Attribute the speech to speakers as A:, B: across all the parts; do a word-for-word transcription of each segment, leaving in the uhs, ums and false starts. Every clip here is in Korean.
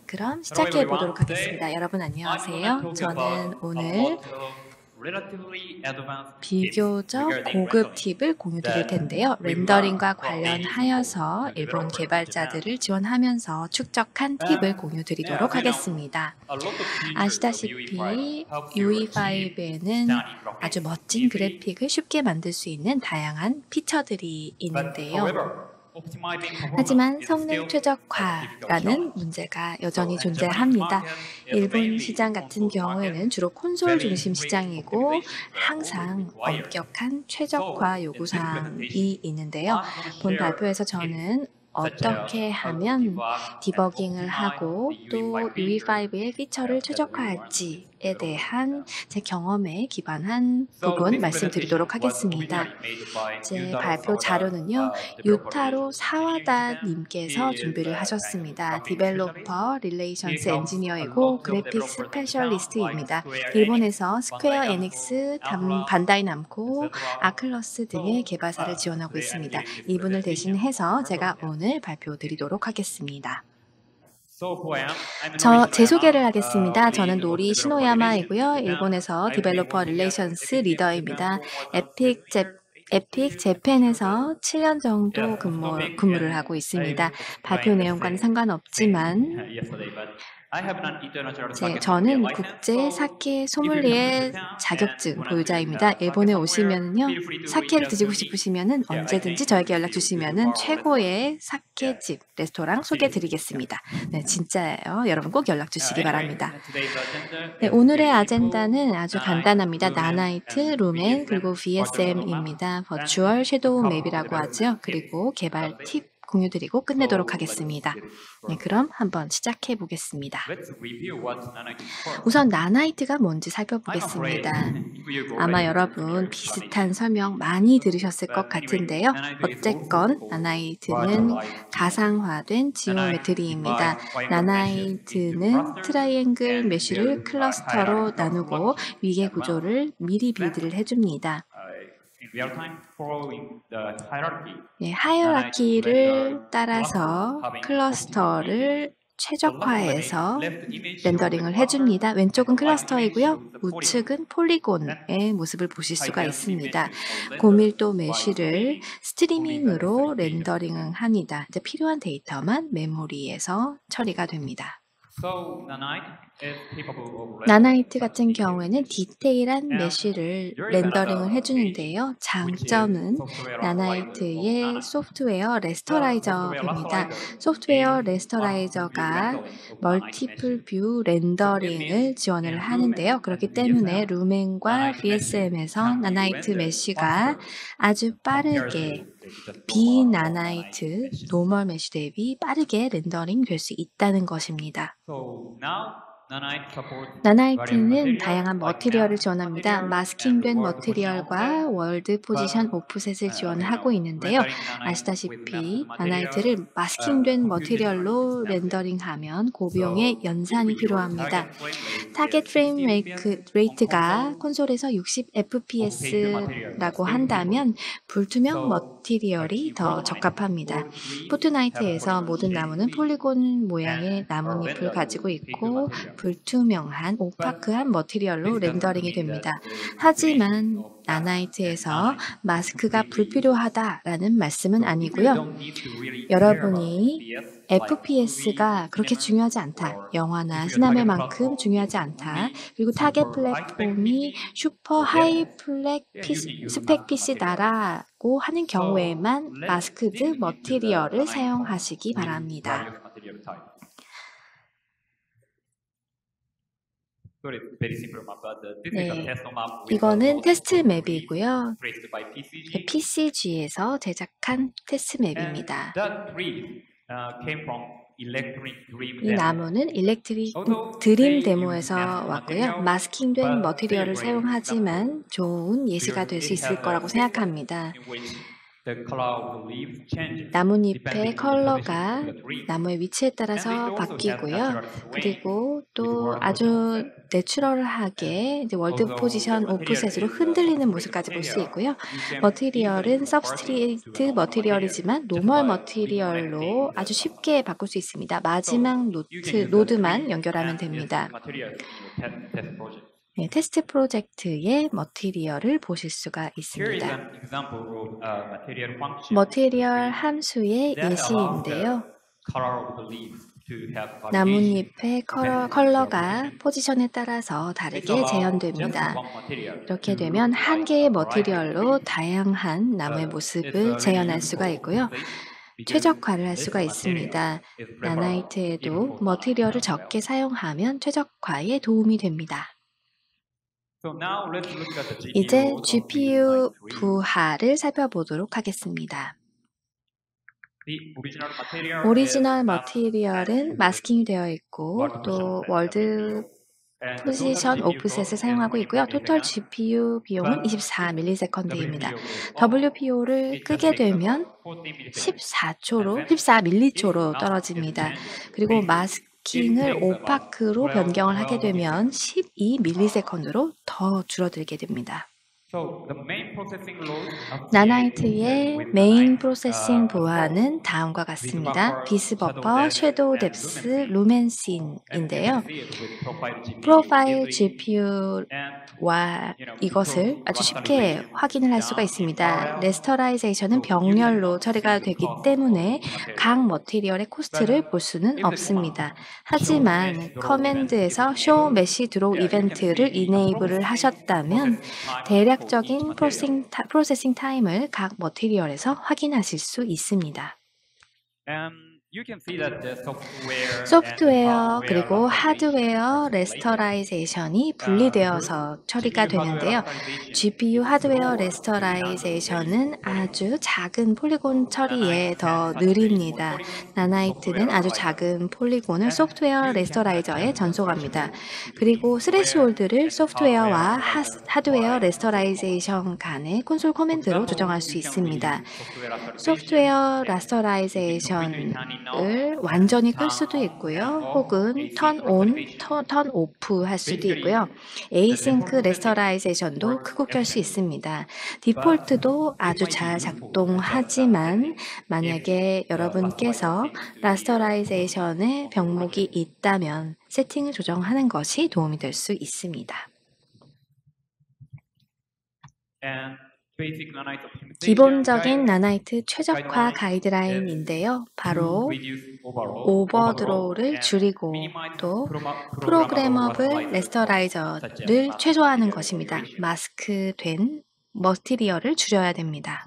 A: 그럼 시작해 보도록 하겠습니다. 여러분 안녕하세요. 저는 오늘 비교적 고급 팁을 공유 드릴 텐데요. 렌더링과 관련하여서 일본 개발자들을 지원하면서 축적한 팁을 공유 드리도록 하겠습니다. 아시다시피 유이 파이브에는 아주 멋진 그래픽을 쉽게 만들 수 있는 다양한 피처들이 있는데요. 하지만 성능 최적화라는 문제가 여전히 존재합니다. 일본 시장 같은 경우에는 주로 콘솔 중심 시장이고 항상 엄격한 최적화 요구사항이 있는데요. 본 발표에서 저는 어떻게 하면 디버깅을 하고 또 유이 파이브의 피처를 최적화할지에 대한 제 경험에 기반한 부분 말씀드리도록 하겠습니다. 제 발표 자료는요, 유타로 사와다님께서 준비를 하셨습니다. 디벨로퍼 릴레이션스 엔지니어이고 그래픽 스페셜리스트입니다. 일본에서 스퀘어 에닉스, 반다이 남코, 아클러스 등의 개발사를 지원하고 있습니다. 이분을 대신해서 제가 오늘 발표 드리도록 하겠습니다. 저, 제 소개를 하겠습니다. 저는 노리 시노야마이고요. 일본에서 디벨로퍼 릴레이션스 리더입니다. 에픽 제 에픽 재팬에서 칠 년 정도 근무, 근무를 하고 있습니다. 발표 내용과는 상관없지만 제, 저는 국제 사케 소믈리에 자격증 보유자입니다. 일본에 오시면요, 사케를 드시고 싶으시면 언제든지 저에게 연락 주시면 최고의 사케집, 레스토랑 소개해드리겠습니다. 네, 진짜예요. 여러분 꼭 연락 주시기 바랍니다. 네, 오늘의 아젠다는 아주 간단합니다. 나나이트, 루멘, 그리고 브이에스엠입니다. 버추얼 섀도우 맵이라고 하죠. 그리고 개발 팁 공유드리고 끝내도록 하겠습니다. 네, 그럼 한번 시작해 보겠습니다. 우선 나나이트가 뭔지 살펴보겠습니다. 아마 여러분 비슷한 설명 많이 들으셨을 것 같은데요. 어쨌건 나나이트는 가상화된 지오메트리입니다. 나나이트는 트라이앵글 메쉬를 클러스터로 나누고 위계 구조를 미리 빌드를 해줍니다. 네, 하이어라키를 따라서 클러스터를 최적화해서 렌더링을 해줍니다. 왼쪽은 클러스터이고요. 우측은 폴리곤의 모습을 보실 수가 있습니다. 고밀도 메쉬를 스트리밍으로 렌더링을 합니다. 이제 필요한 데이터만 메모리에서 처리가 됩니다. 나나이트 같은 경우에는 디테일한 메쉬를 렌더링을 해주는데요. 장점은 나나이트의 소프트웨어 레스터라이저입니다. 소프트웨어 레스터라이저가 멀티플 뷰 렌더링을 지원을 하는데요. 그렇기 때문에 루멘과 브이에스엠에서 나나이트 메쉬가 아주 빠르게 비나나이트 노멀 메쉬 대비 빠르게 렌더링 될 수 있다는 것입니다. 나나이트는 다양한 머티리얼을 지원합니다. 마스킹된 머티리얼과 월드 포지션 오프셋을 지원하고 있는데요. 아시다시피 나나이트를 마스킹된 머티리얼로 렌더링하면 고비용의 연산이 필요합니다. 타겟 프레임 레이트가 콘솔에서 육십 에프피에스라고 한다면 불투명 머티리얼이 더 적합합니다. 포트나이트에서 모든 나무는 폴리곤 모양의 나뭇잎을 가지고 있고 불투명한 오파크한 머티리얼로 렌더링이 됩니다. 하지만 나나이트에서 마스크가 불필요하다라는 말씀은 아니고요. 여러분이 에프피에스가 그렇게 중요하지 않다. 영화나 시나메만큼 중요하지 않다. 그리고 타겟 플랫폼이 슈퍼 하이 플렉 피시, 스펙 피시다라고 하는 경우에만 마스크드 머티리얼을 사용하시기 바랍니다. 네, 이거는 테스트 맵이고요. 피씨지에서 제작한 테스트 맵입니다. 이 나무는 일렉트릭 드림 데모에서 왔고요. 마스킹된 머티리얼을 사용하지만 좋은 예시가 될 수 있을 거라고 생각합니다. 나뭇잎의 컬러가 나무의 위치에 따라서 바뀌고요. 그리고 또 아주 내추럴하게 이제 월드 포지션 오프셋으로 흔들리는 모습까지 볼 수 있고요. 머티리얼은 서브스트레이트 머티리얼이지만 노멀 머티리얼로 아주 쉽게 바꿀 수 있습니다. 마지막 노트, 노드만 연결하면 됩니다. 네, 테스트 프로젝트의 머티리얼을 보실 수가 있습니다. 머티리얼 함수의 예시인데요. 나뭇잎의 컬러, 컬러가 포지션에 따라서 다르게 재현됩니다. 이렇게 되면 한 개의 머티리얼로 다양한 나무의 모습을 재현할 수가 있고요. 최적화를 할 수가 있습니다. 나나이트에도 머티리얼을 적게 사용하면 최적화에 도움이 됩니다. 이제 지피유 부하를 살펴보도록 하겠습니다. 오리지널 머티리얼은 마스킹이 되어 있고 또 월드 포지션 오프셋을 사용하고 있고요. 토탈 지피유 비용은 이십사 밀리세컨드입니다. 더블유피오를 끄게 되면 십사 초로, 십사 밀리초로 떨어집니다. 그리고 마스킹을 오파크로 변경을 하게 되면 십이 밀리세컨드로 더 줄어들게 됩니다. 나나이트의 메인 프로세싱 부하는 다음과 같습니다. 비스 버퍼, 섀도우 뎁스, 루멘신인데요. 프로파일 지피유와 이것을 아주 쉽게 확인을 할 수가 있습니다. 레스터라이제이션은 병렬로 처리가 되기 때문에 각 머티리얼의 코스트를 볼 수는 없습니다. 하지만 커맨드에서 show mesh draw 이벤트를 이네이블을 하셨다면 대략적인 프로세싱, 타, 프로세싱 타임을 각 머티리얼에서 확인하실 수 있습니다. 소프트웨어 그리고 하드웨어 레스터라이제이션이 분리되어서 처리가 되는데요. 지피유 하드웨어 레스터라이제이션은 아주 작은 폴리곤 처리에 더 느립니다. 나나이트는 아주 작은 폴리곤을 소프트웨어 레스터라이저에 전송합니다. 그리고 스레시홀드를 소프트웨어와 하, 하드웨어 레스터라이제이션 간의 콘솔 커맨드로 조정할 수 있습니다. 소프트웨어 레스터라이제이션 을 완전히 끌 수도 있고요. 혹은 턴 온, 턴 오프 할 수도 있고요. 에이싱크 레스터라이제이션도 크고 켤 수 있습니다. 디폴트도 아주 잘 작동하지만 만약에 여러분께서 라스터라이제이션의 병목이 있다면 세팅을 조정하는 것이 도움이 될 수 있습니다. 기본적인 나나이트 최적화 가이드라인인데요. 바로 오버드로우를 줄이고 또 프로그래머블 레스터라이저를 최소화하는 것입니다. 마스크된 머티리얼을 줄여야 됩니다.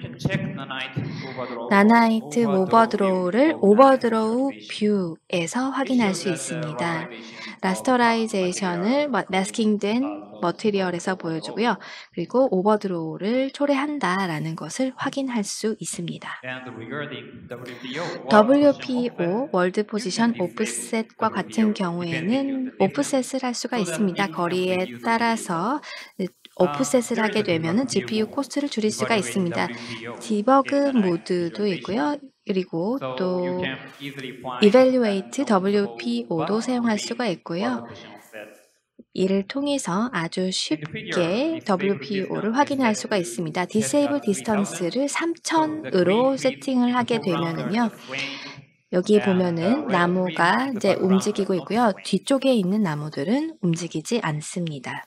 A: 나나이트 오버드로우를 오버드로우 뷰에서 확인할 수 있습니다. 라스터라이제이션을 마스킹된 머티리얼에서 보여주고요. 그리고 오버드로우를 초래한다라는 것을 확인할 수 있습니다. 더블유피오 월드 포지션 오프셋과 같은 경우에는 오프셋을 할 수가 있습니다. 거리에 따라서 오프셋을 하게 되면 지피유 코스트를 줄일 수가 있습니다. 디버그 모드도 있고요. 그리고 또 Evaluate 더블유피오도 사용할 수가 있고요. 이를 통해서 아주 쉽게 더블유피오를 확인할 수가 있습니다. Disable Distance를 삼천으로 세팅을 하게 되면은요. 여기 보면은 나무가 이제 움직이고 있고요. 뒤쪽에 있는 나무들은 움직이지 않습니다.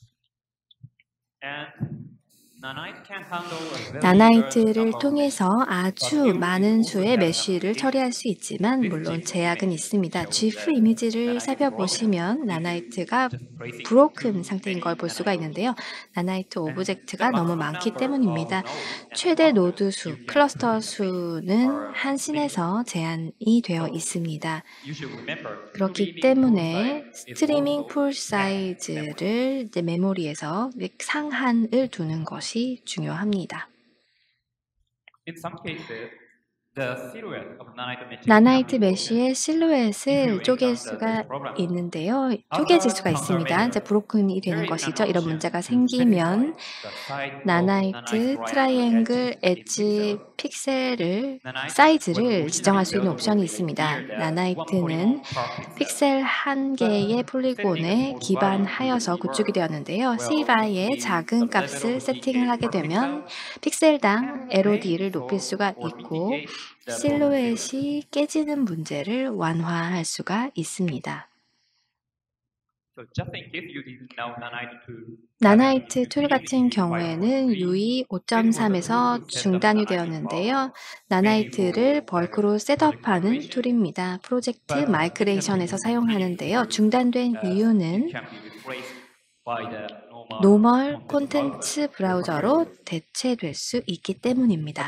A: 나나이트를 통해서 아주 많은 수의 메쉬를 처리할 수 있지만 물론 제약은 있습니다. 지프 이미지를 살펴보시면 나나이트가 브로큰 상태인 걸 볼 수가 있는데요. 나나이트 오브젝트가 너무 많기 때문입니다. 최대 노드 수, 클러스터 수는 한 씬에서 제한이 되어 있습니다. 그렇기 때문에 스트리밍 풀 사이즈를 이제 메모리에서 상한을 두는 것이 중요합니다. 나나이트 메쉬의 실루엣을 쪼갤 수가 있는데요. 쪼개질 수가 있습니다. 이제 브로큰이 되는 것이죠. 이런 문제가 생기면 나나이트 트라이앵글 엣지 픽셀을 사이즈를 지정할 수 있는 옵션이 있습니다. 나나이트는 픽셀 한 개의 폴리곤에 기반하여서 구축이 되었는데요. 씨바이의 작은 값을 세팅을 하게 되면 픽셀당 엘오디를 높일 수가 있고 실루엣이 깨지는 문제를 완화할 수가 있습니다. 나나이트 툴 같은 경우에는 유이 오 점 삼에서 중단이 되었는데요. 나나이트를 벌크로 셋업하는 툴입니다. 프로젝트 마이그레이션에서 사용하는데요. 중단된 이유는 노멀 콘텐츠 브라우저로 대체될 수 있기 때문입니다.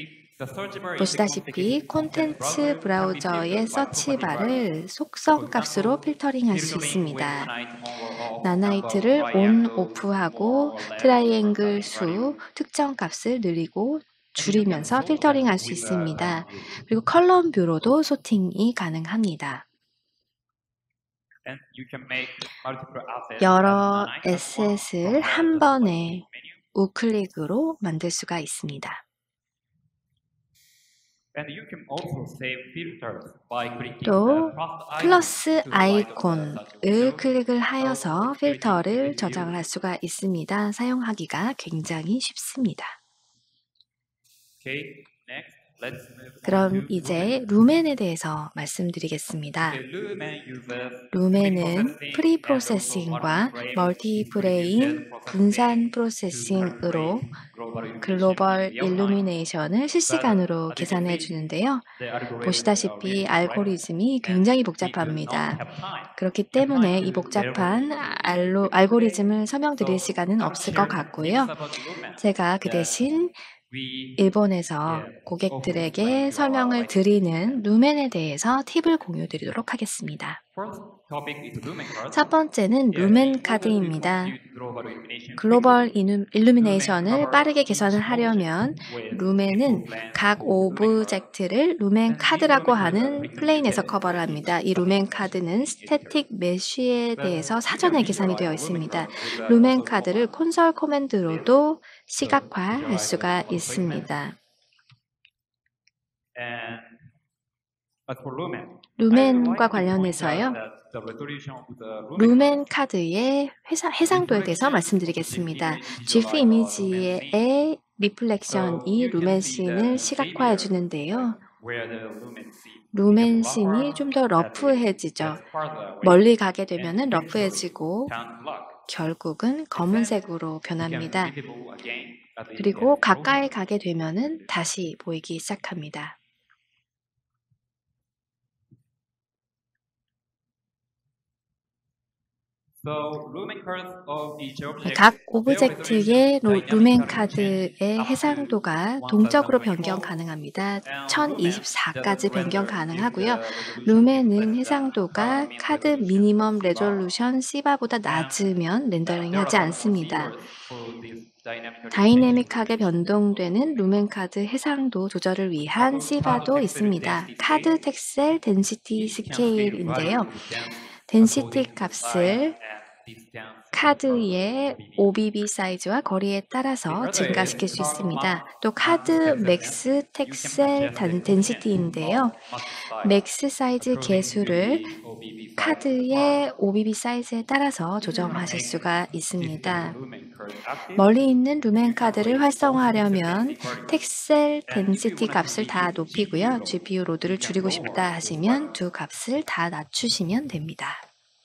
A: 보시다시피 콘텐츠 브라우저의 서치바를 속성 값으로 필터링할 수 있습니다. 나나이트를 온, 오프하고 트라이앵글 수, 특정 값을 늘리고 줄이면서 필터링할 수 있습니다. 그리고 컬럼 뷰로도 소팅이 가능합니다. 여러 에셋을 한 번에 우클릭으로 만들 수가 있습니다. 또 플러스 아이콘을 클릭을 하여서 필터를 저장을 할 수가 있습니다. 사용하기가 굉장히 쉽습니다. 그럼 이제 루멘에 대해서 말씀드리겠습니다. 루멘은 프리 프로세싱과 멀티 프레임 분산 프로세싱으로 글로벌 일루미네이션을 실시간으로 계산해 주는데요. 보시다시피 알고리즘이 굉장히 복잡합니다. 그렇기 때문에 이 복잡한 알로, 알고리즘을 설명드릴 시간은 없을 것 같고요. 제가 그 대신 일본에서 고객들에게 설명을 드리는 루멘에 대해서 팁을 공유드리도록 하겠습니다. 첫 번째는 루멘 카드입니다. 글로벌 일루미네이션을 빠르게 개선을 하려면 루멘은 각 오브젝트를 루멘 카드라고 하는 플레인에서 커버를 합니다. 이 루멘 카드는 스태틱 메쉬에 대해서 사전에 계산이 되어 있습니다. 루멘 카드를 콘솔 코맨드로도 시각화할 수가 있습니다. 루멘과 관련해서요. 루멘 카드의 회사, 해상도에 대해서 말씀드리겠습니다. 지프 이미지의 리플렉션이 루멘 씬을 시각화해 주는데요. 루멘 씬이 좀 더 러프해지죠. 멀리 가게 되면 러프해지고 결국은 검은색으로 변합니다. 그리고 가까이 가게 되면 다시 보이기 시작합니다. 각 오브젝트의 루멘 카드의 해상도가 동적으로 변경 가능합니다. 천이십사까지 변경 가능하고요. 루멘은 해상도가 카드 미니멈 레졸루션 씨바보다 낮으면 렌더링이 하지 않습니다. 다이내믹하게 변동되는 루멘 카드 해상도 조절을 위한 씨바도 있습니다. 카드 텍셀 덴시티 스케일인데요. 덴시티 값을 카드의 오비비 사이즈와 거리에 따라서 증가시킬 수 있습니다. 또 카드 맥스 텍셀 덴시티인데요. 맥스 사이즈 개수를 카드의 오비비 사이즈에 따라서 조정하실 수가 있습니다. 멀리 있는 루멘 카드를 활성화하려면 텍셀 덴시티 값을 다 높이고요. 지피유 로드를 줄이고 싶다 하시면 두 값을 다 낮추시면 됩니다.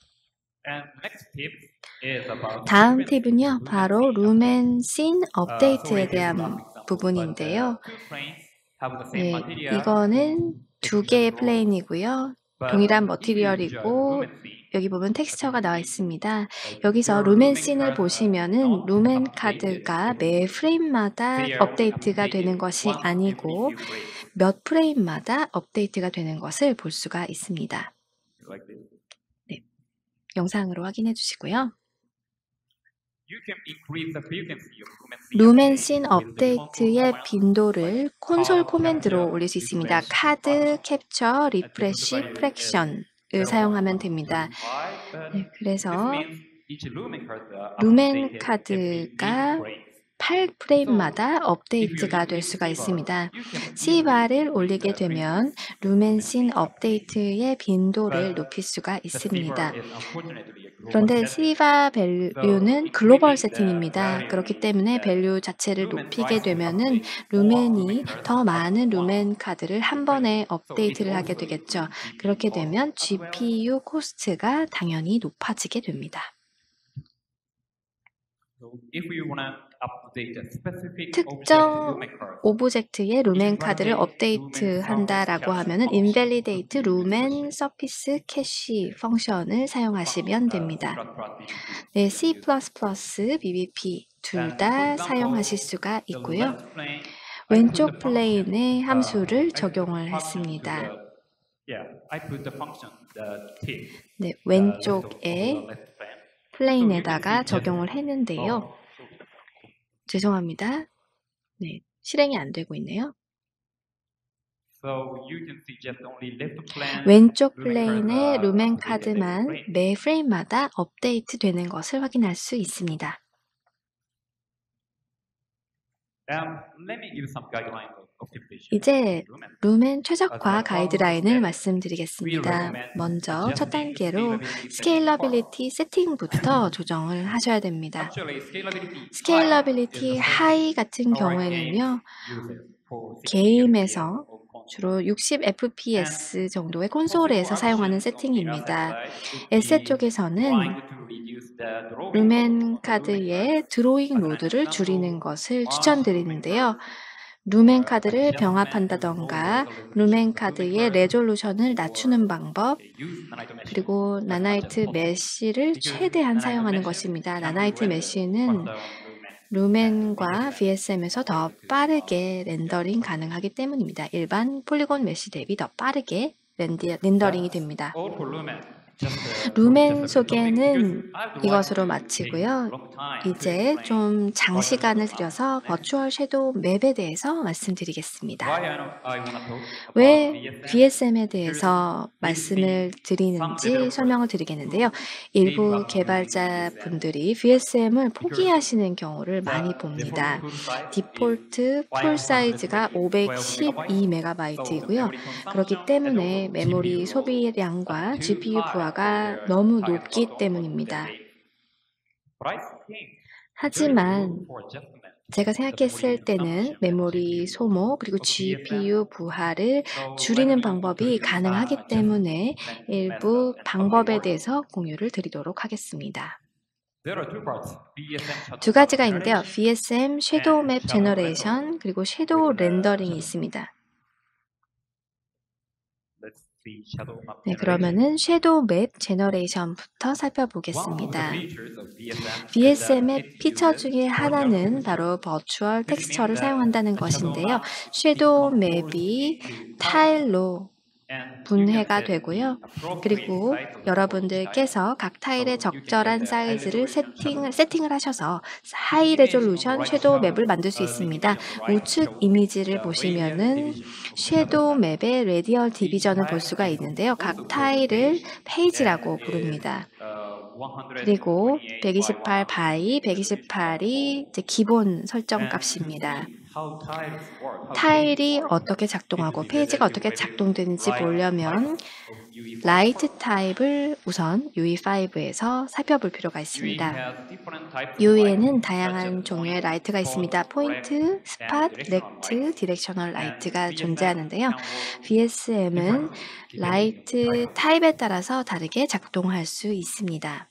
A: 다음 팁은요, 바로 루멘 씬 업데이트에 대한 부분인데요. 네, 이거는 두 개의 플레인이고요. 동일한 머티리얼이고 여기 보면 텍스처가 나와 있습니다. 여기서 루멘 씬을 보시면은 루멘 카드가 매 프레임마다 업데이트가 되는 것이 아니고 몇 프레임마다 업데이트가 되는 것을 볼 수가 있습니다. 네, 영상으로 확인해 주시고요. 루멘 씬 업데이트의 빈도를 콘솔 코맨드로 올릴 수 있습니다. 카드 캡처 리프레시 프랙션을 사용하면 됩니다. 네, 그래서 루멘 카드가 팔 프레임마다 업데이트가 될 수가 있습니다. C바를 올리게 되면 루멘 씬 업데이트의 빈도를 높일 수가 있습니다. 그런데 C바 밸류는 글로벌 세팅입니다. 그렇기 때문에 밸류 자체를 높이게 되면은 루멘이 더 많은 루멘 카드를 한 번에 업데이트를 하게 되겠죠. 그렇게 되면 지피유 코스트가 당연히 높아지게 됩니다. 특정 오브젝트의 루멘 카드를 업데이트한다라고 하면은 invalidate lumen surface cache 펑션을 사용하시면 됩니다. 네, C 플러스 플러스, 비비피 둘 다 사용하실 수가 있고요. 왼쪽 플레인에 함수를 적용을 했습니다. 네, 왼쪽에 플레인에다가 적용을 했는데요. 죄송합니다. 네, 실행이 안 되고 있네요. 왼쪽 플레인의 루멘 카드만 매 프레임마다 업데이트 되는 것을 확인할 수 있습니다. 이제 루멘 최적화 가이드라인을 말씀드리겠습니다. 먼저 첫 단계로 스케일러빌리티 세팅부터 조정을 하셔야 됩니다. 스케일러빌리티 하이 같은 경우에는요, 게임에서 주로 육십 에프피에스 정도의 콘솔에서 사용하는 세팅입니다. 에셋 쪽에서는 루멘 카드의 드로잉 로드를 줄이는 것을 추천드리는데요. 루멘 카드를 병합한다던가 루멘 카드의 레졸루션을 낮추는 방법, 그리고 나나이트 메쉬를 최대한 사용하는 것입니다. 나나이트 메쉬는 루멘과 비에스엠에서 더 빠르게 렌더링 가능하기 때문입니다. 일반 폴리곤 메쉬 대비 더 빠르게 렌디, 렌더링이 됩니다. 루멘 소개는 이것으로 마치고요. 이제 좀 장시간을 들여서 버추얼 섀도우 맵에 대해서 말씀드리겠습니다. 왜 비에스엠에 대해서 말씀을 드리는지 설명을 드리겠는데요. 일부 개발자분들이 비에스엠을 포기하시는 경우를 많이 봅니다. 디폴트 풀 사이즈가 오백십이 메가바이트이고요. 그렇기 때문에 메모리 소비량과 지피유 부하가 너무 높기 때문입니다. 하지만 제가 생각했을 때는 메모리 소모 그리고 지피유 부하를 줄이는 방법이 가능하기 때문에 일부 방법에 대해서 공유를 드리도록 하겠습니다. 두 가지가 있는데요. 비에스엠 섀도우 맵 제너레이션 그리고 섀도우 렌더링이 있습니다. 네, 그러면은 섀도우 맵 제너레이션부터 살펴보겠습니다. 비에스엠의 피처 중에 하나는 바로 버추얼 텍스처를 사용한다는 것인데요. 섀도우 맵이 타일로 분해가 되고요. 그리고 여러분들께서 각 타일의 적절한 사이즈를 세팅을, 세팅을 하셔서 하이 레졸루션 섀도우 맵을 만들 수 있습니다. 우측 이미지를 보시면은 섀도우 맵의 레디얼 디비전을 볼 수가 있는데요. 각 타일을 페이지라고 부릅니다. 그리고 백이십팔 바이 백이십팔이 이제 기본 설정 값입니다. 타일이 어떻게 작동하고 페이지가 어떻게 작동되는지 보려면 라이트 타입을 우선 유이 파이브에서 살펴볼 필요가 있습니다. 유이에는 다양한 종류의 라이트가 있습니다. 포인트, 스팟, 렉트, 디렉셔널 라이트가 존재하는데요. 비에스엠은 라이트 타입에 따라서 다르게 작동할 수 있습니다.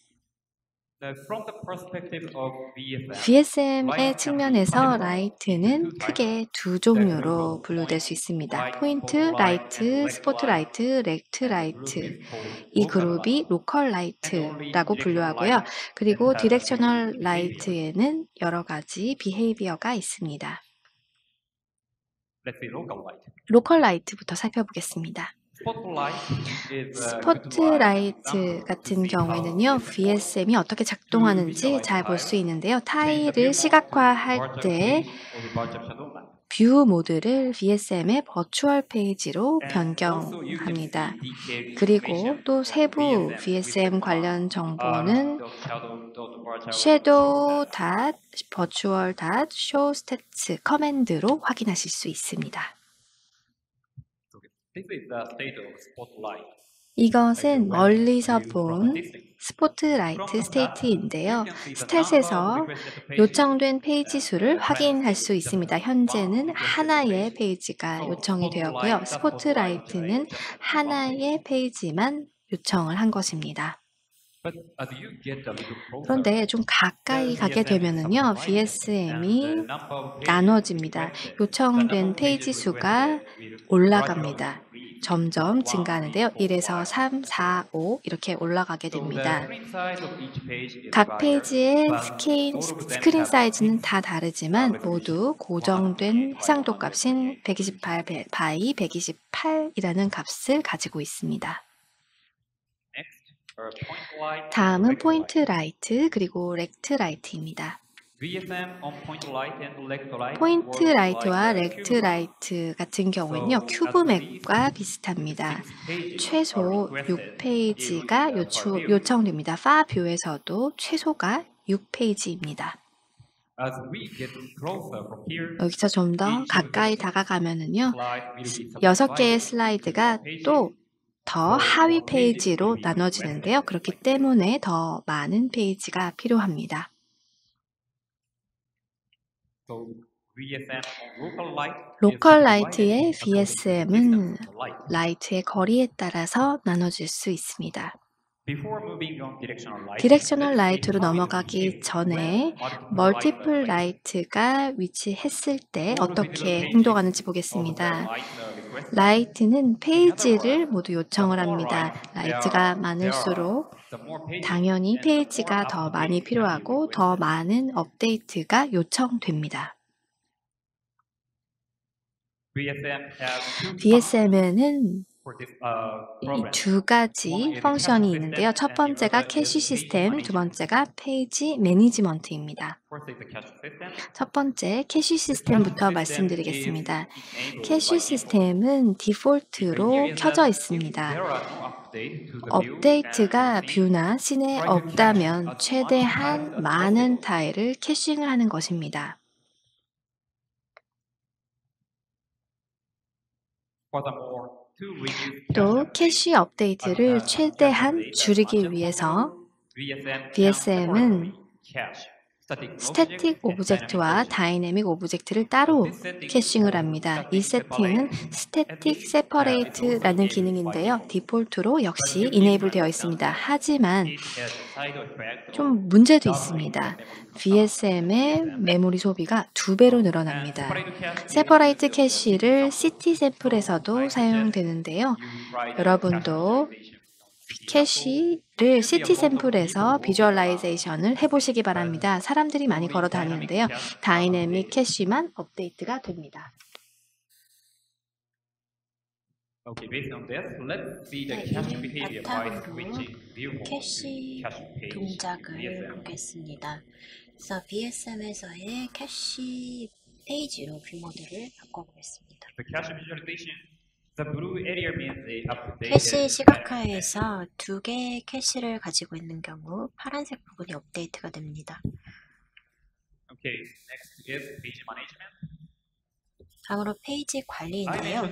A: 비에스엠의 측면에서 라이트는 크게 두 종류로 분류될 수 있습니다. 포인트 라이트, 스포트 라이트, 렉트 라이트. 이 그룹이 로컬 라이트라고 분류하고요. 그리고 디렉셔널 라이트에는 여러 가지 비헤이비어가 있습니다. 로컬 라이트부터 살펴보겠습니다. 스포트라이트 같은 경우에는요, 브이에스엠이 어떻게 작동하는지 잘 볼 수 있는데요. 타일을 시각화할 때 뷰 모드를 브이에스엠의 버추얼 페이지로 변경합니다. 그리고 또 세부 브이에스엠 관련 정보는 shadow dot virtual dot show stats 커맨드로 확인하실 수 있습니다. 이것은 멀리서 본 스포트라이트 스테이트인데요. 스탯에서 요청된 페이지 수를 확인할 수 있습니다. 현재는 하나의 페이지가 요청이 되었고요. 스포트라이트는 하나의 페이지만 요청을 한 것입니다. 그런데 좀 가까이 가게 되면은요, 브이에스엠이 나눠집니다. 요청된 페이지 수가 올라갑니다. 점점 증가하는데요. 일에서 삼, 사, 오 이렇게 올라가게 됩니다. 각 페이지의 스크린, 스크린 사이즈는 다 다르지만 모두 고정된 해상도 값인 백이십팔 바이 백이십팔이라는 값을 가지고 있습니다. 다음은 포인트 라이트 그리고 렉트 라이트입니다. 포인트 라이트와 렉트 라이트 같은 경우에는요, 큐브 맵과 비슷합니다. 최소 육 페이지가 요추, 요청됩니다. 파뷰에서도 최소가 육 페이지입니다. 여기서 좀 더 가까이 다가가면은요, 여섯 개의 슬라이드가 또 더 하위 페이지로 나눠지는데요. 그렇기 때문에 더 많은 페이지가 필요합니다. 로컬 라이트의 브이에스엠은 라이트의 거리에 따라서 나눠질 수 있습니다. 디렉셔널 라이트로 넘어가기 전에 멀티플 라이트가 위치했을 때 어떻게 행동하는지 보겠습니다. 라이트는 페이지를 모두 요청을 합니다. 라이트가 많을수록 당연히 페이지가 더 많이 필요하고 더 많은 업데이트가 요청됩니다. 브이에스엠에는 이 두 가지 펑션이 있는데요. 첫 번째가 캐시 시스템, 두 번째가 페이지 매니지먼트입니다. 첫 번째 캐시 시스템부터 말씀드리겠습니다. 캐시 시스템은 디폴트로 켜져 있습니다. 업데이트가 뷰나 씬에 없다면 최대한 많은 타일을 캐싱을 하는 것입니다. 또 캐시 업데이트를 최대한 줄이기 위해서 브이에스엠은 스태틱 오브젝트와 다이내믹 오브젝트를 따로 캐싱을 합니다. 이 세팅은 스태틱 세퍼레이트라는 기능인데요. 디폴트로 역시 이네이블 되어 있습니다. 하지만 좀 문제도 있습니다. 브이에스엠의 메모리 소비가 두 배로 늘어납니다. 세퍼레이트 캐시를 시티 샘플에서도 사용되는데요. 여러분도 캐시를 시티 샘플에서 비주얼라이제이션을 해보시기 바랍니다. 사람들이 많이 걸어 다니는데요. 다이내믹 캐시만 업데이트가 됩니다.
B: 네, 이를 바탕으로 캐시 동작을 보겠습니다. 그래서 브이에스엠에서의 캐시 페이지로 뷰 모드를 바꿔보겠습니다. 캐시 시각화에서 두 개의 캐시를 가지고 있는 경우 파란색 부분이 업데이트가 됩니다. 다음으로 페이지 관리인데요.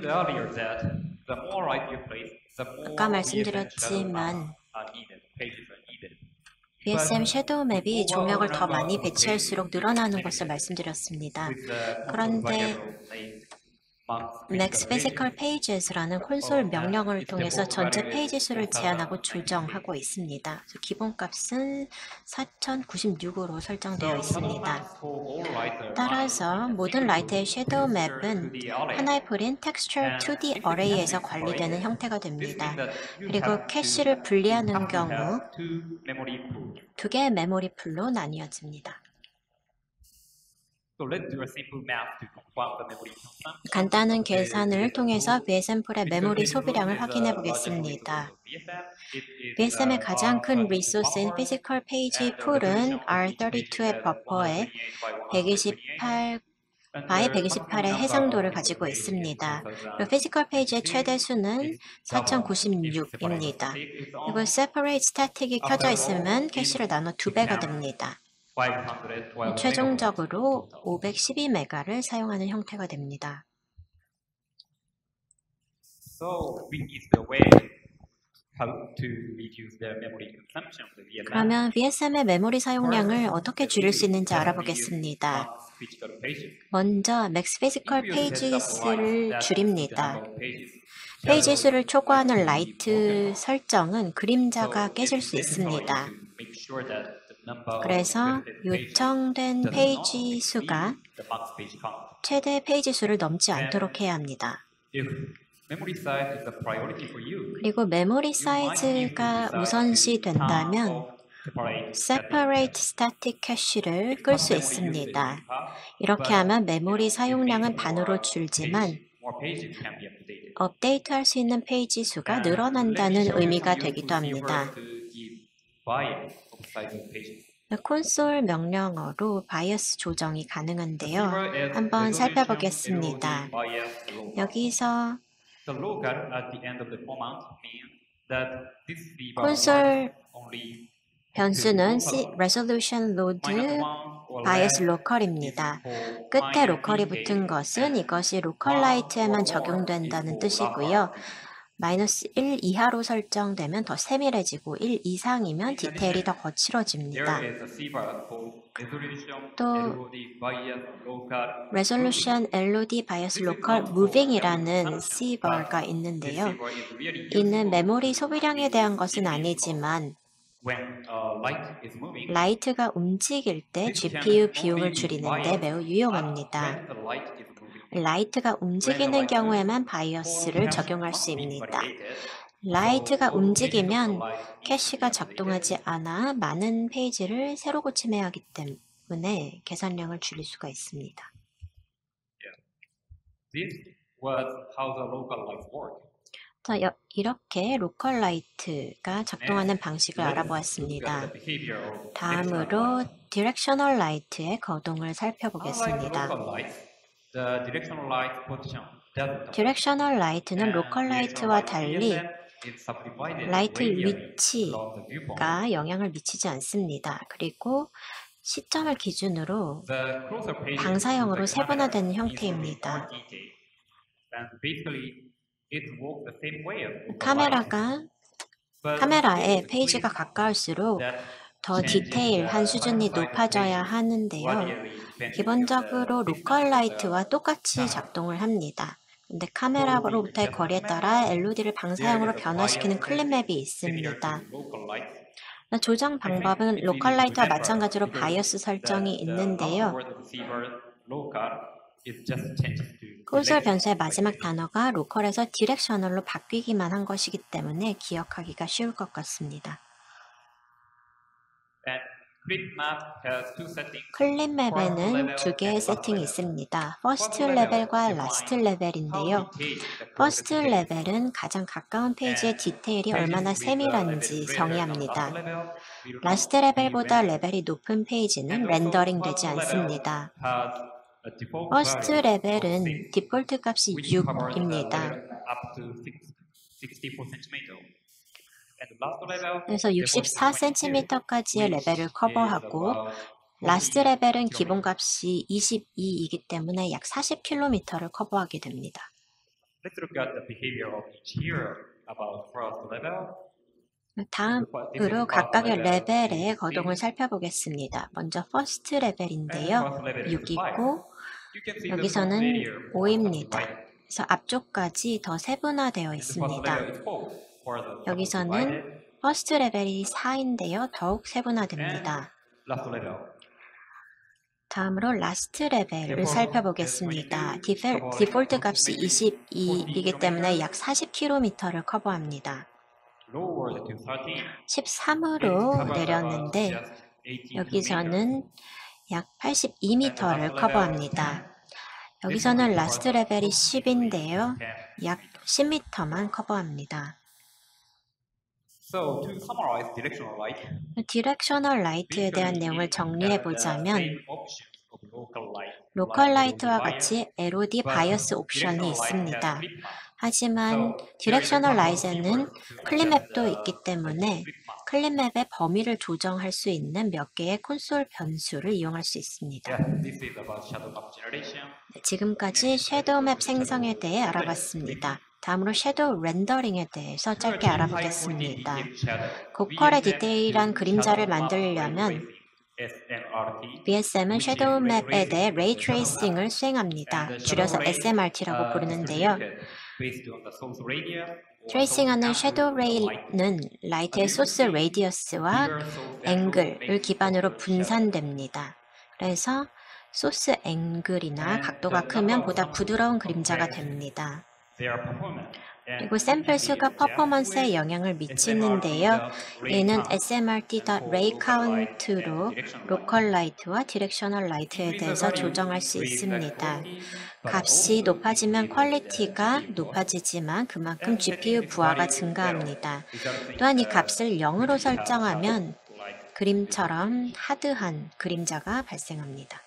B: 아까 말씀드렸지만 브이에스엠 섀도우 맵이 조명을 더 많이 배치할수록 늘어나는 것을 말씀드렸습니다. 그런데 Max Physical Pages라는 콘솔 명령어를 통해서 전체 페이지 수를 제한하고 조정하고 있습니다. 기본값은 사천구십육으로 설정되어 있습니다. 따라서 모든 라이트의 섀도우 맵은 하나의 풀인 Texture 투 디 Array에서 관리되는 형태가 됩니다. 그리고 캐시를 분리하는 경우 두 개의 메모리 풀로 나뉘어집니다. 간단한 계산을 통해서 비에스엠풀의 메모리 소비량을 확인해 보겠습니다. 비에스엠의 가장 큰 리소스인 피지컬 페이지 풀은 알 서른이의 버퍼에 백이십팔 바이 백이십팔의 해상도를 가지고 있습니다. 그리고 피지컬 페이지의 최대 수는 사천구십육입니다. 그리고 separate static이 켜져 있으면 캐시를 나눠 두 배가 됩니다. 최종적으로 오백십이 메가를 사용하는 형태가 됩니다. 그러면 비에스엠의 메모리 사용량을 어떻게 줄일 수 있는지 알아보겠습니다. 먼저 max physical pages를 줄입니다. 페이지 수를 초과하는 라이트 설정은 그림자가 깨질 수 있습니다. 그래서 요청된 페이지 수가 최대 페이지 수를 넘지 않도록 해야 합니다. 그리고 메모리 사이즈가 우선시 된다면 separate static cache를 끌 수 있습니다. 이렇게 하면 메모리 사용량은 반으로 줄지만 업데이트할 수 있는 페이지 수가 늘어난다는 의미가 되기도 합니다. 콘솔 명령어로 바이어스 조정이 가능한데요. 한번 살펴보겠습니다. 여기서 콘솔 변수는 resolution load bias local입니다. 끝에 로컬이 붙은 것은 이것이 로컬 라이트에만 적용된다는 뜻이고요. 마이너스 일 이하로 설정되면 더 세밀해지고 일 이상이면 디테일이 더 거칠어집니다. 또 resolution 엘오디 bias local moving이라는 C바가 있는데요. 이는 메모리 소비량에 대한 것은 아니지만 라이트가 움직일 때 지피유 비용을 줄이는데 매우 유용합니다. 라이트가 움직이는 경우에만 바이어스를 적용할 수 있습니다. 라이트가 움직이면 캐시가 작동하지 않아 많은 페이지를 새로 고침해야 하기 때문에 계산량을 줄일 수가 있습니다. 자, 여, 이렇게 로컬 라이트가 작동하는 방식을 알아보았습니다. 다음으로 디렉셔널 라이트의 거동을 살펴보겠습니다. 디렉셔널 라이트는 로컬 라이트와 달리 라이트 위치가 영향을 미치지 않습니다. 그리고 시점을 기준으로 방사형으로 세분화되는 형태입니다. 카메라가 카메라에 페이지가 가까울수록 더 디테일한 수준이 높아져야 하는데요. 기본적으로 로컬 라이트와 똑같이 작동을 합니다. 근데 카메라로부터의 거리에 따라 엘오디를 방사형으로 변화시키는 클립맵이 있습니다. 조정 방법은 로컬 라이트와 마찬가지로 바이어스 설정이 있는데요. 콘솔 변수의 마지막 단어가 로컬에서 디렉셔널로 바뀌기만 한 것이기 때문에 기억하기가 쉬울 것 같습니다. 클립맵에는 두 개의 세팅이 있습니다. 퍼스트 레벨과 라스트 레벨인데요. 퍼스트 레벨은 가장 가까운 페이지의 디테일이 얼마나 세밀한지 정의합니다. 라스트 레벨보다 레벨이 높은 페이지는 렌더링 되지 않습니다. 퍼스트 레벨은 디폴트 값이 육입니다. 그래서 육십사 센티미터까지의 레벨을 커버하고 라스트 레벨은 기본값이 이십이이기 때문에 약 사십 킬로미터를 커버하게 됩니다. 다음으로 각각의 레벨의 거동을 살펴보겠습니다. 먼저 퍼스트 레벨인데요. 육이고 여기서는 오입니다. 그래서 앞쪽까지 더 세분화되어 있습니다. 여기서는 퍼스트 레벨이 사인데요. 더욱 세분화됩니다. 다음으로 라스트 레벨을 살펴보겠습니다. 디폴트 값이 이십이이기 때문에 약 사십 킬로미터를 커버합니다. 십삼으로 내렸는데 여기서는 약 팔십이 미터를 커버합니다. 여기서는 라스트 레벨이 십인데요. 약 십 미터만 커버합니다.
C: So to summarize directional light,
B: 디렉셔널 라이트에 대한 내용을 정리해 보자면
C: same options of local light,
B: 로컬
C: like
B: 라이트와
C: bias,
B: 같이 엘오디
C: but
B: 바이어스
C: directional
B: 옵션이
C: light
B: 있습니다.
C: has flip map.
B: 하지만
C: So, there is a
B: 디렉셔널
C: couple of
B: 라이트는
C: keywords to
B: 클립맵도
C: adjust
B: 있기
C: the
B: 때문에
C: flip map.
B: 클립맵의 범위를 조정할 수 있는 몇 개의 콘솔 변수를 이용할 수 있습니다.
C: Yeah, this is about shadow map generation.
B: 네, 지금까지 섀도우 맵 생성에 대해 알아봤습니다. 다음으로 섀도우 렌더링에 대해서 짧게 알아보겠습니다. 고퀄의 디테일한 그림자를 만들려면 비에스엠은 섀도우 맵에 대해 레이 트레이싱을 수행합니다. 줄여서 에스엠알티라고 부르는데요. 트레이싱하는 섀도우 레이는 라이트의 소스 레디어스와 앵글을 기반으로 분산됩니다. 그래서 소스 앵글이나 각도가 크면 보다 부드러운 그림자가 됩니다. 그리고 샘플 수가 퍼포먼스에 영향을 미치는데요. 이는 smrt.ray_count로 로컬 라이트와 디렉셔널 라이트에 대해서 조정할 수 있습니다. 값이 높아지면 퀄리티가 높아지지만 그만큼 지피유 부하가 증가합니다. 또한 이 값을 영으로 설정하면 그림처럼 하드한 그림자가 발생합니다.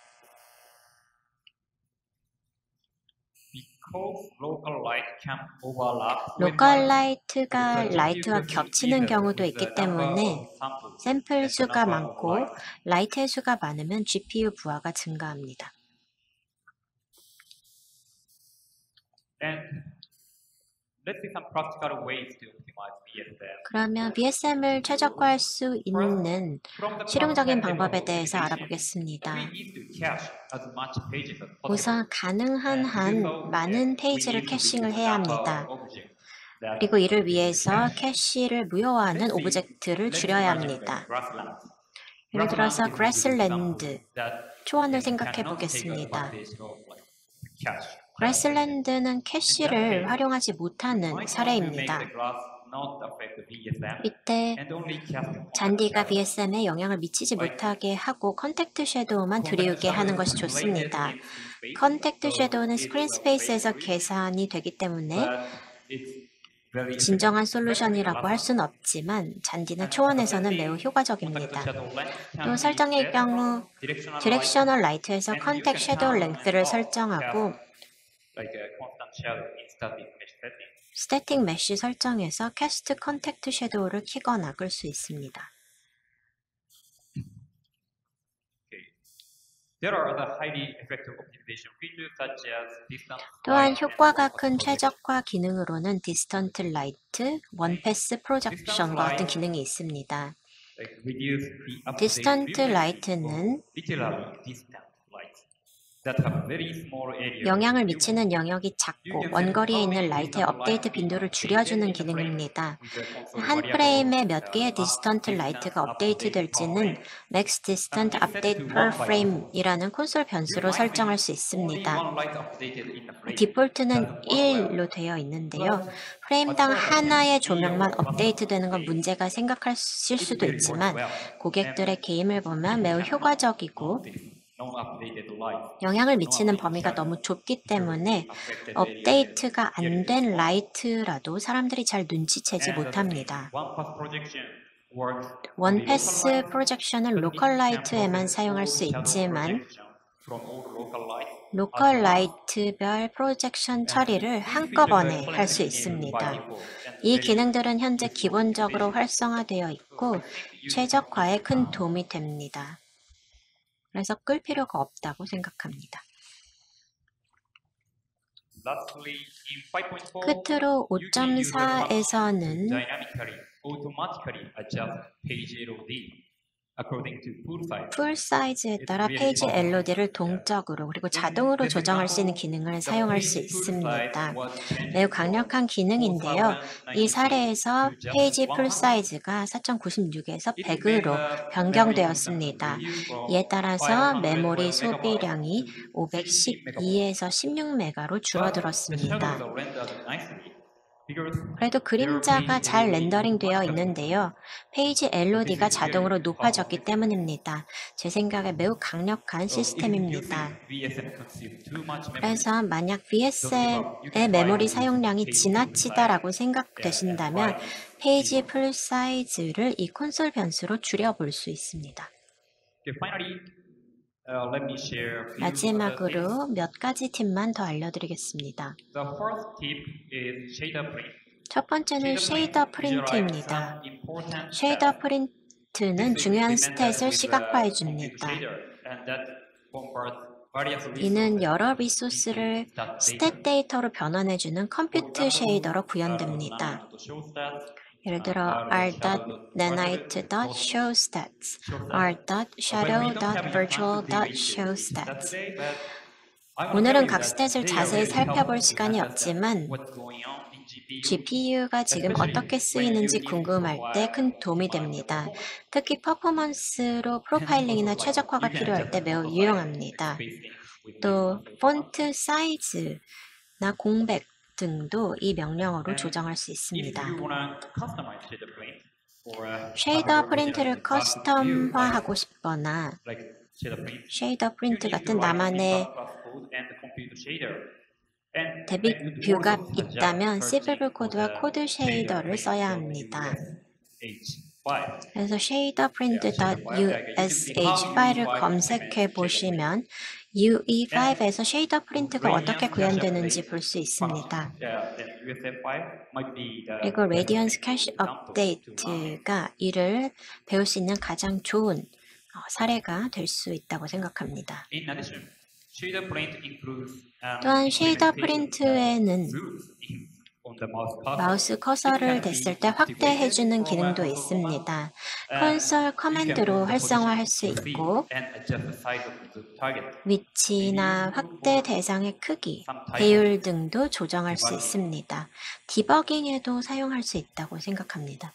B: 로컬 라이트가 라이트와 겹치는 경우도 있기 때문에 샘플 수가 많고 라이트의 수가 많으면 지피유 부하가 증가합니다. 그러면 비에스엠을 최적화할 수 있는 실용적인 방법에 대해서 알아보겠습니다. 우선 가능한 한 많은 페이지를 캐싱을 해야 합니다. 그리고 이를 위해서 캐시를 무효화하는 오브젝트를 줄여야 합니다. 예를 들어서 그래슬랜드 초원을 생각해 보겠습니다. 그래슬랜드는 캐시를 활용하지 못하는 사례입니다. 이때 잔디가 비에스엠에 영향을 미치지 못하게 하고 컨택트 섀도우만 들이우게 하는 것이 좋습니다. 컨택트 섀도우는 스크린 스페이스에서 계산이 되기 때문에 진정한 솔루션이라고 할 수는 없지만 잔디나 초원에서는 매우 효과적입니다. 또 설정의 경우 디렉셔널 라이트에서 컨택트 섀도우 랭스를 설정하고 스태틱 메쉬 설정에서 캐스트 컨택트 섀도우를 키거나 끌 수 있습니다. 또한 효과가 큰 최적화 기능으로는 디스턴트 라이트, 원패스 프로젝션과 같은 기능이 있습니다. 디스턴트 라이트는 영향을 미치는 영역이 작고 원거리에 있는 라이트의 업데이트 빈도를 줄여주는 기능입니다. 한 프레임에 몇 개의 디스턴트 라이트가 업데이트 될지는 Max Distant Update per Frame이라는 콘솔 변수로 설정할 수 있습니다. 디폴트는 일로 되어 있는데요. 프레임당 하나의 조명만 업데이트 되는 건 문제가 생각하실 수도 있지만 고객들의 게임을 보면 매우 효과적이고 영향을 미치는 범위가 너무 좁기 때문에 업데이트가 안 된 라이트라도 사람들이 잘 눈치채지 못합니다. 원패스 프로젝션은 로컬 라이트에만 사용할 수 있지만 로컬 라이트별 프로젝션 처리를 한꺼번에 할 수 있습니다. 이 기능들은 현재 기본적으로 활성화되어 있고 최적화에 큰 도움이 됩니다. 그래서 끌 필요가 없다고 생각합니다. 끝으로 오 점 사에서는 풀 사이즈에 따라 페이지 엘오디를 동적으로 그리고 자동으로 조정할 수 있는 기능을 사용할 수 있습니다. 매우 강력한 기능인데요. 이 사례에서 페이지 풀 사이즈가 사천구십육에서 백으로 변경되었습니다. 이에 따라서 메모리 소비량이 오백십이에서 십육 메가로 줄어들었습니다. 그래도 그림자가 잘 렌더링 되어 있는데요. 페이지 엘오디가 자동으로 높아졌기 때문입니다. 제 생각에 매우 강력한 시스템입니다. 그래서 만약 브이에스엠의 메모리 사용량이 지나치다라고 생각되신다면 페이지 풀 사이즈를 이 콘솔 변수로 줄여볼 수 있습니다. 마지막으로 몇 가지 팁만 더 알려드리겠습니다. 첫 번째는 쉐이더 프린트입니다. 쉐이더 프린트는 중요한 스탯을 시각화해 줍니다. 이는 여러 리소스를 스탯 데이터로 변환해주는 컴퓨트 쉐이더로 구현됩니다. 예를 들어 r.nanite.showstats, r.shadow.virtual.showstats. 오늘은 각 스탯을 자세히 살펴볼 시간이 없지만 지피유가 지금 어떻게 쓰이는지 궁금할 때 큰 도움이 됩니다. 특히 퍼포먼스로 프로파일링이나 최적화가 필요할 때 매우 유용합니다. 또 폰트 사이즈나 공백 등도 이 명령어로 조정할 수 있습니다. 쉐이더 프린트를 커스텀화하고 싶거나 쉐이더 프린트 같은 나만의 대비 뷰가 있다면 씨블브 코드와 코드 쉐이더를 써야 합니다. 그래서 shader.print.ush 파일을 검색해 보시면 유이 파이브에서 쉐이더 프린트가 어떻게 구현되는지 볼 수 있습니다. 그리고 레디언스 캐시 업데이트가 이를 배울 수 있는 가장 좋은 사례가 될 수 있다고 생각합니다. 또한 쉐이더 프린트에는 마우스 커서를 댔을 때 확대해주는 기능도 있습니다. 콘솔 커맨드로 활성화할 수 있고 위치나 확대 대상의 크기, 배율 등도 조정할 수 있습니다. 디버깅에도 사용할 수 있다고 생각합니다.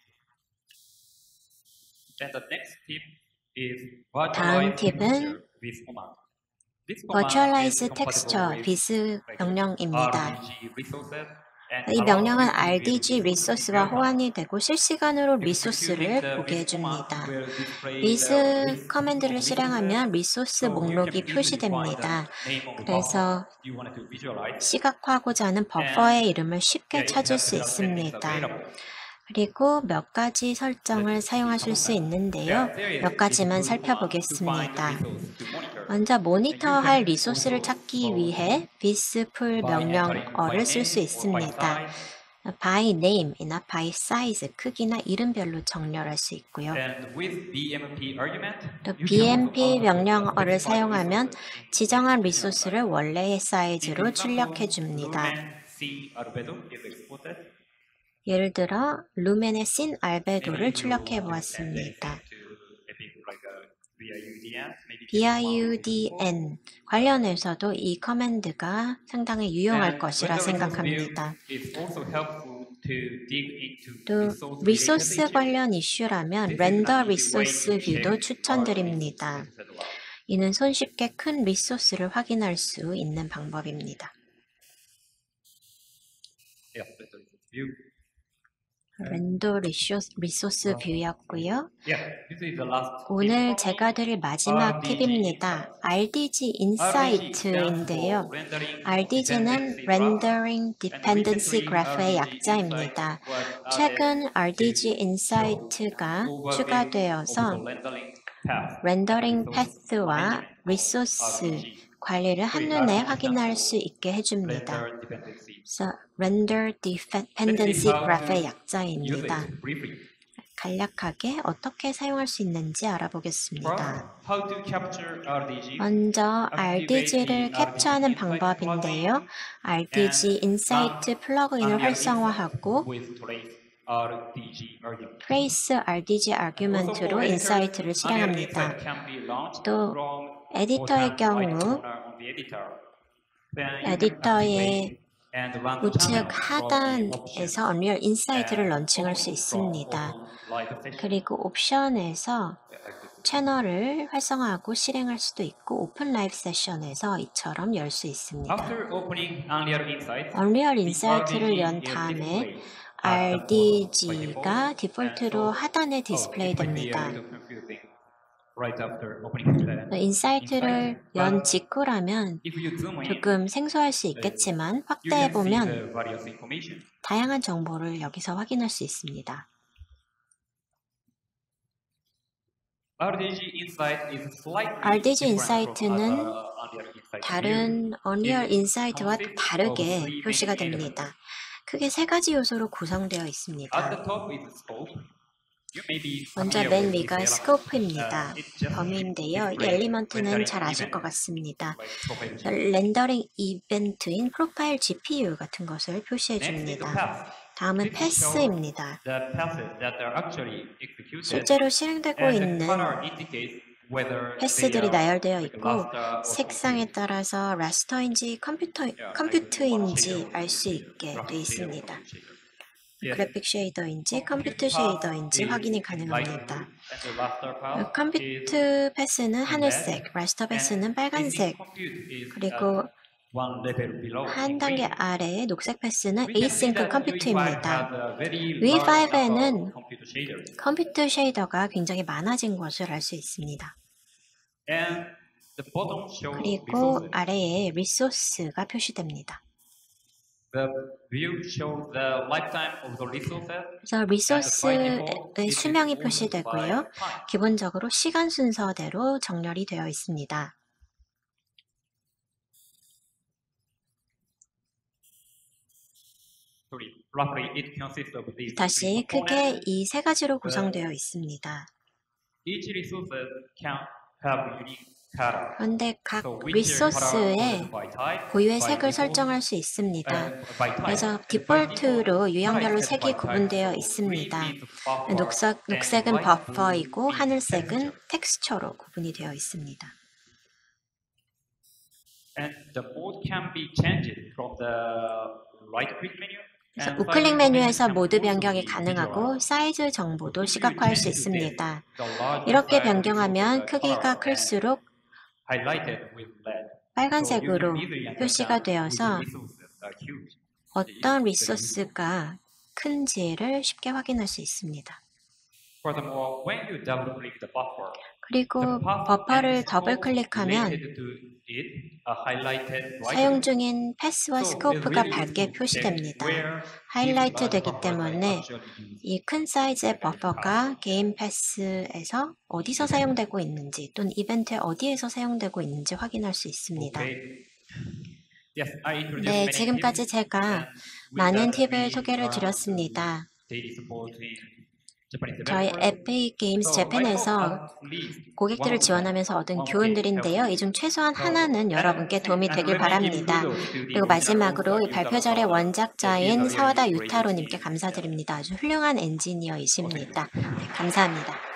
B: 다음 팁은 Virtualize Texture 비스 명령입니다. 이 명령은 알디지 리소스와 호환이 되고 실시간으로 리소스를 보게 해줍니다. 비스 커맨드를 실행하면 리소스 목록이 표시됩니다. 그래서 시각화하고자 하는 버퍼의 이름을 쉽게 찾을 수 있습니다. 그리고 몇 가지 설정을 사용하실 수 있는데요. 몇 가지만 살펴보겠습니다. 먼저 모니터할 리소스를 찾기 위해 bis풀 명령어를 쓸 수 있습니다. by name이나 by size, 크기나 이름별로 정렬할 수 있고요. 또 비엠피 명령어를 사용하면 지정한 리소스를 원래의 사이즈로 출력해 줍니다. 예를 들어 루멘의 씬 알베도를 출력해 보았습니다. 비아이유디엔 관련해서도 이 커맨드가 상당히 유용할 것이라 생각합니다. 또 리소스 관련 이슈라면 렌더 리소스 뷰도 추천드립니다. 이는 손쉽게 큰 리소스를 확인할 수 있는 방법입니다. 렌더 리소스 뷰였고요. 오늘 제가 드릴 마지막 팁입니다. 알디지 인사이트인데요. 알디지는 Rendering Dependency Graph의 약자입니다. 최근 알디지 인사이트가 추가되어서 렌더링 패스와 리소스 관리를 한눈에 확인할 수 있게 해줍니다. 그래서 Render Dependency Graph의 약자입니다. 간략하게 어떻게 사용할 수 있는지 알아보겠습니다. 먼저 알디지를 캡처하는 방법인데요. 알디지 인사이트 플러그인을 활성화하고 Trace 알디지 아규먼트로 인사이트를 실행합니다. 또 에디터의 경우 에디터의 우측 하단에서 Unreal 인사이트를 런칭할 수 있습니다. 그리고 옵션에서 채널을 활성화하고 실행할 수도 있고 오픈 라이브 세션에서 이처럼 열 수 있습니다.
C: After opening Unreal Insight,
B: Unreal
C: the
B: 인사이트를 연
C: R D G is
B: 다음에
C: displayed at the top by
B: 알디지가
C: default.
B: 디폴트로
C: And so,
B: 하단에
C: oh,
B: 디스플레이
C: it might be a
B: 됩니다.
C: little confusing right after opening the
B: 인사이트를
C: Insight,
B: 연
C: but
B: 직후라면
C: if you zoom in,
B: 조금 생소할 수 있겠지만
C: you can see
B: 확대해보면
C: the various information.
B: 다양한 정보를 여기서 확인할 수 있습니다.
C: 알디지 Insight is slightly
B: 알디지
C: different from
B: 인사이트는
C: other Unreal Insight
B: 다른
C: views.
B: Unreal
C: It
B: 인사이트와
C: consists
B: 다르게
C: of three
B: 표시가
C: main elements.
B: 됩니다. 크게 세 가지 요소로 구성되어
C: At
B: 있습니다.
C: the top is scope. You may be
B: 먼저
C: familiar
B: 맨
C: with
B: 위가
C: this element.
B: 스코프입니다.
C: Uh, it just
B: 범위인데요. 이
C: displays
B: 엘리먼트는
C: rendering
B: 잘 아실 것
C: event
B: 같습니다.
C: like profile G.
B: 렌더링 이벤트인 프로파일 지피유 같은 것을 표시해
C: Next is the
B: 줍니다.
C: path.
B: 다음은
C: This shows
B: 패스입니다.
C: the passes that are actually executed,
B: 실제로 실행되고
C: and the
B: 있는
C: color indicates whether they
B: 패스들이
C: are
B: 나열되어
C: like
B: 있고
C: raster or
B: 색상에
C: something.
B: 따라서 라스터인지 컴퓨터,
C: Yeah,
B: 컴퓨트인지
C: like
B: 알 수
C: shader,
B: 있게
C: raster
B: 되어
C: shader,
B: 있습니다.
C: computer shader. Yes.
B: 그래픽 쉐이더인지 컴퓨터
C: Compute path
B: 쉐이더인지
C: is
B: 확인이
C: light
B: 가능합니다.
C: blue, and the raster path is
B: 컴퓨트 패스는 하늘색, 라스터 패스는
C: and
B: 빨간색,
C: async compute is
B: 그리고
C: at one level below
B: 한
C: in
B: 단계
C: green.
B: 아래의 녹색 패스는
C: We can see
B: 에이싱크
C: that
B: 컴퓨트입니다.
C: U E five has a very
B: 위
C: large number
B: 파이브에는
C: of computer shaders.
B: 컴퓨터 쉐이더가 굉장히 많아진 것을 알 수 있습니다.
C: And the bottom shows
B: 그리고
C: resources.
B: 아래에 리소스가 표시됩니다.
C: The view shows the lifetime of the resources.
B: 그래서 리소스의 수명이 표시되고요. 기본적으로 시간 순서대로 정렬이 되어 있습니다.
C: Sorry, roughly it consists of these
B: 다시
C: three
B: 크게
C: components.
B: 이 세 가지로 구성되어 있습니다.
C: Each resource can have unique color.
B: 그런데 각
C: So which color
B: 리소스의
C: is by type,
B: 고유의
C: by
B: 색을
C: default,
B: 설정할 수 있습니다.
C: and by type.
B: 그래서
C: And by
B: 디폴트로
C: default,
B: 유형별로
C: color is set
B: 색이
C: by type.
B: 구분되어
C: So
B: 있습니다.
C: green means buffer,
B: 녹색,
C: and
B: 녹색은
C: light blue
B: 버퍼이고
C: means
B: 하늘색은
C: texture.
B: 텍스처로 구분이 되어 있습니다.
C: And the mode can be changed from the right click menu.
B: 그래서
C: and
B: 우클릭
C: size
B: 메뉴에서
C: can
B: 모드
C: also
B: 변경이
C: be
B: 가능하고
C: visualized.
B: 사이즈 정보도
C: If you
B: 시각화할 수
C: change this,
B: 있습니다.
C: the larger
B: 이렇게
C: size
B: 변경하면
C: resources are
B: 크기가
C: colored and
B: 클수록
C: highlighted with red. So you
B: 빨간색으로
C: can easily
B: 표시가
C: understand which
B: 되어서
C: resources are huge.
B: 어떤 리소스가 큰지를 쉽게 확인할 수 있습니다.
C: Furthermore, when you double click the buffer,
B: 그리고
C: the path
B: 버퍼를
C: and
B: 더블
C: scope
B: 클릭하면
C: related to it are highlighted
B: 사용
C: brightly.
B: 중인 패스와
C: So it's
B: 스코프가
C: really
B: 밝게
C: useful to check
B: 표시됩니다.
C: where
B: 하이라이트
C: these large
B: 되기
C: buffers are
B: 때문에
C: actually used.
B: 이 큰 사이즈의 버퍼가 게임 패스에서 어디서 사용되고 있는지 또는 이벤트에 어디에서 사용되고 있는지 확인할 수 있습니다.
C: Okay. Yes, I introduced
B: 네,
C: many
B: 지금까지
C: tips,
B: 제가
C: and with
B: 많은
C: that,
B: 팁을
C: we
B: 소개를
C: learned
B: 드렸습니다.
C: daily support in Japanese
B: 저희
C: developers.
B: 에픽 게임스
C: So I hope
B: 재팬에서
C: at least one
B: 고객들을
C: of them,
B: 지원하면서 얻은
C: one of them
B: 교훈들인데요.
C: helps
B: 이 중 최소한
C: So,
B: 하나는
C: and
B: 여러분께 도움이
C: and
B: 되길
C: let me give
B: 바랍니다.
C: kudos to the
B: 그리고 마지막으로 이
C: original
B: 발표절의
C: author.
B: 원작자인
C: He is a
B: 사와다
C: really great
B: 유타로님께
C: engineer.
B: 감사드립니다. 아주 훌륭한 엔지니어이십니다. 네, 감사합니다.